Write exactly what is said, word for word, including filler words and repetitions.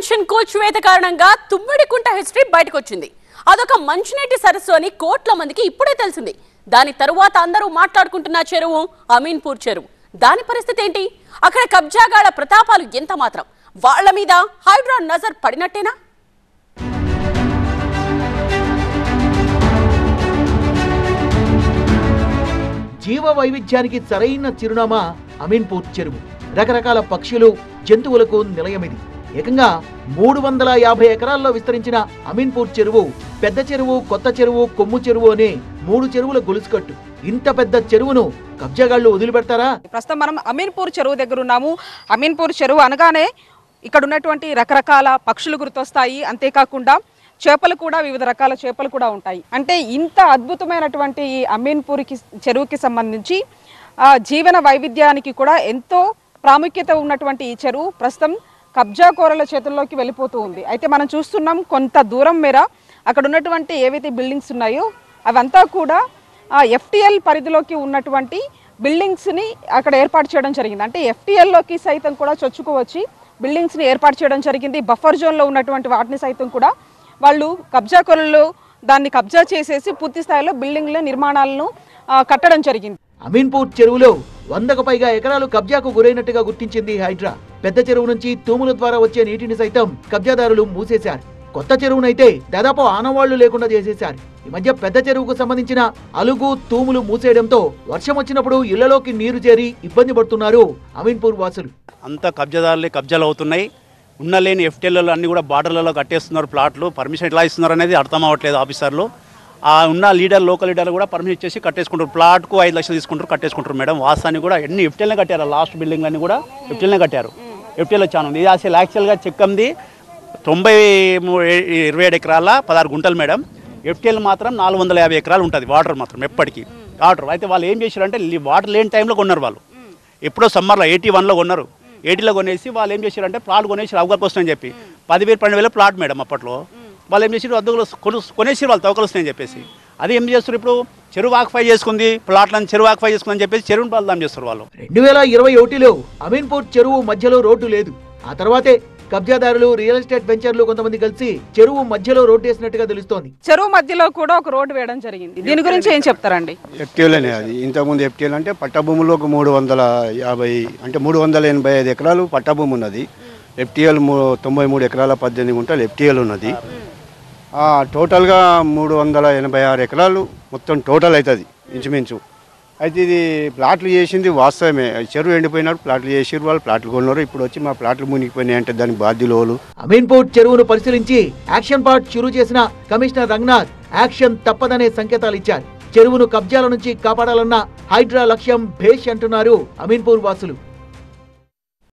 Extension కూల్చివేత కారణంగా Tummidikunta history బయటకు వచ్చింది. అదొక మంచినీటి సరస్సు అని కోట్ల మందికి ఇప్పుడే తెలిసింది. దాని తరువాత అందరూ మాట్లాడుకుంటున్న చెరువు అమీన్పూర్ చెరువు. దాని పరిస్థితి ఏంటి? అక్కడ కబ్జాగాళ్ల ప్రతాపాలు ఎంత మాత్రం? వాళ్ల మీద హైడ్రా నజర్ పడినట్టేనా? జీవ వైవిధ్యానికి సరైన చిరునామా అమీన్పూర్ చెరువు. రకరకాల పక్షులు, జంతువులకు నిలయమిది. ఏకంగా మూడు వందల యాభై ఎకరాల్లో విస్తరించిన అమీన్పూర్ చెరువు పెద్ద చెరువు, కొత్త చెరువు, కొమ్ము చెరువు అనే మూడు చెరువుల గొలుసుకట్టు. ఇంత పెద్ద చెరువును కబ్జాగాళ్లు వదిలిపెడతారా? ప్రస్తుతం మనం అమీన్పూర్ చెరువు దగ్గర ఉన్నాము. అమీన్పూర్ చెరువు అనగానే ఇక్కడ ఉన్నటువంటి రకరకాల పక్షులు గుర్తొస్తాయి. అంతేకాకుండా చేపలు కూడా, వివిధ రకాల చేపలు కూడా ఉంటాయి. అంటే ఇంత అద్భుతమైనటువంటి ఈ అమీన్పూర్కి చెరువుకి సంబంధించి జీవన వైవిధ్యానికి కూడా ఎంతో ప్రాముఖ్యత ఉన్నటువంటి ఈ చెరువు ప్రస్తుతం కబ్జాకోరల చేతుల్లోకి వెళ్ళిపోతూ ఉంది. అయితే మనం చూస్తున్నాం కొంత దూరం మేర అక్కడ ఉన్నటువంటి ఏవైతే బిల్డింగ్స్ ఉన్నాయో అవంతా కూడా ఎఫ్టీఎల్ పరిధిలోకి ఉన్నటువంటి బిల్డింగ్స్ని అక్కడ ఏర్పాటు చేయడం జరిగింది. అంటే ఎఫ్టీఎల్లోకి సైతం కూడా చొచ్చుకోవచ్చి బిల్డింగ్స్ని ఏర్పాటు చేయడం జరిగింది. బఫర్ జోన్లో ఉన్నటువంటి వాటిని సైతం కూడా వాళ్ళు కబ్జాకోరలు దాన్ని కబ్జా చేసేసి పూర్తి స్థాయిలో బిల్డింగ్ల నిర్మాణాలను కట్టడం జరిగింది. అమీన్పూర్ చెరువులో వందకు పైగా ఎకరాలు కబ్జాకు గురైనట్టుగా గుర్తించింది హైడ్రా. పెద్ద చెరువు నుంచి తూముల ద్వారా వచ్చే నీటిని సైతం కబ్జాదారులు మూసేశారు. కొత్త చెరువునైతే దాదాపు ఆనవాళ్లు లేకుండా చేసేశారు. ఈ మధ్య పెద్ద చెరువుకు సంబంధించిన అలుగు, తూములు మూసేయడంతో వర్షం వచ్చినప్పుడు ఇళ్లలోకి నీరు చేరి ఇబ్బంది పడుతున్నారు అమీన్పూర్ వాసులు. అంతా కబ్జాదారులే కబ్జాలు అవుతున్నాయి. ఉన్న లేని ఎఫ్టీఎల్లలో అన్ని కూడా బార్డర్లలో కట్టేస్తున్నారు. ప్లాట్లు పర్మిషన్ ఎట్లా ఇస్తున్నారు అనేది అర్థం అవ్వట్లేదు ఆఫీసర్లు. ఆ ఉన్న లీడర్, లోకల్ లీడర్లు కూడా పర్మిషన్ ఇచ్చేసి కట్టేసుకుంటారు. ప్లాట్కు ఐదు లక్షలు తీసుకుంటారు, కట్టేసుకుంటారు. మేడం వాస్తాన్ని కూడా ఎన్ని ఎఫ్టీఎల్నే కట్టారు. లాస్ట్ బిల్డింగ్ అన్ని కూడా ఎఫ్టీఎల్నే కట్టారు. ఎఫ్టీఎల్ చాలా ఉంది. ఇది అసలు యాక్చువల్గా చెక్కంది తొంభై ఇరవై ఏడు ఎకరాల పదహారు గుంటలు మేడం. ఎఫ్టీఎల్ మాత్రం నాలుగు వందల యాభై ఎకరాలు ఉంటుంది. వాటర్ మాత్రం ఎప్పటికీ వాటర్. అయితే వాళ్ళు ఏం చేశారంటే వాటర్ లేని టైంలో కొన్నారు. వాళ్ళు ఎప్పుడో సమ్మర్లో ఎయిటీ వన్లో కొన్నారు. ఎయిటీలో కొనేసి వాళ్ళు ఏం చేశారంటే ప్లాట్ కొనేసి అవగాహన వస్తుందని చెప్పి పదివేలు పన్నెండు వేల ప్లాట్ మేడం. అప్పట్లో వాళ్ళు ఏం చేసారు, అద్దెలు కొనేసి వాళ్ళు తవ్వకలు వస్తాయని చెప్పేసి అది ఏం చేస్తారు, ఇప్పుడు చెరువు ఆక్యుపై చేసుకుంది, ప్లాట్లను చెరువు ఆక్యుపై చేసుకుందని చెప్పేసి చెరువును బదలాం చేస్తారు వాళ్ళు. రెండు వేల ఇరవై ఒకటిలో అమీన్పూర్ చెరువు మధ్యలో రోడ్డు లేదు. ఆ తర్వాతే కబ్జాదారులు, రియల్ ఎస్టేట్ వెంచర్లు కొంతమంది కలిసి చెరువు మధ్యలో రోడ్డు వేసినట్టుగా తెలుస్తోంది. చెరువు మధ్యలో కూడా ఒక రోడ్డు వేయడం జరిగింది. దీని గురించి ఏం చెప్తారండి? ఎఫ్టీఎల్ అనే అది ఇంతకుముందు ఎఫ్టీఎల్ అంటే పట్టభూములో ఒక మూడు వందల యాభై అంటే మూడు వందల ఎనభై ఐదు ఎకరాలు పట్టభూమి ఉన్నది. ఎఫ్టీఎల్ తొంభై మూడు ఎకరాల పద్దెనిమిది గుంటలు ఎఫ్టీఎల్ ఉన్నది. టోటల్గా మూడు వందల ఎనభై ఆరు ఎకరాలు మొత్తం టోటల్ అవుతుంది ఇంచుమించు. అయితే ఇది ప్లాట్లు చేసింది వాస్తవమే. చెరువు ఎండిపోయినప్పుడు ప్లాట్లు చేసిరు, వాళ్ళు ప్లాట్లు కొన్నారు. ఇప్పుడు వచ్చి మా ప్లాట్లు మునిగిపోయినాయి అంటే దానికి బాధ్యులు. అమీన్పూర్ చెరువును పరిశీలించి యాక్షన్ పార్ట్ షురూ చేసిన కమిషనర్ రంగనాథ్ యాక్షన్ తప్పదనే సంకేతాలు ఇచ్చారు. చెరువును కబ్జాల నుంచి కాపాడాలన్న హైడ్రా లక్ష్యం భేష్ అంటున్నారు అమీన్పూర్ వాసులు.